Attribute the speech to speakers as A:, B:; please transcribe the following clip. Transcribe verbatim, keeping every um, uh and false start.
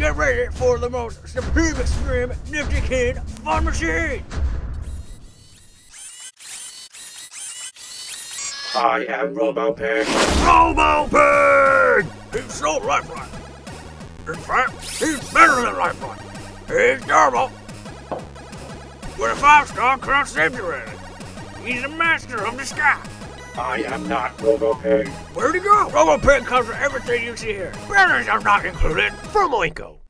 A: get ready for the most supreme, extreme, nifty kid fun machine.
B: I am Robopig.
A: Robopig! He's so lifelike. In fact, he's better than lifelike. He's durable. With a five-star current safety rating. He's a master of the sky.
B: I am not Robopig.
A: Where'd he go? Robopig comes with everything you see here. Batteries are not included.
C: From Oinko.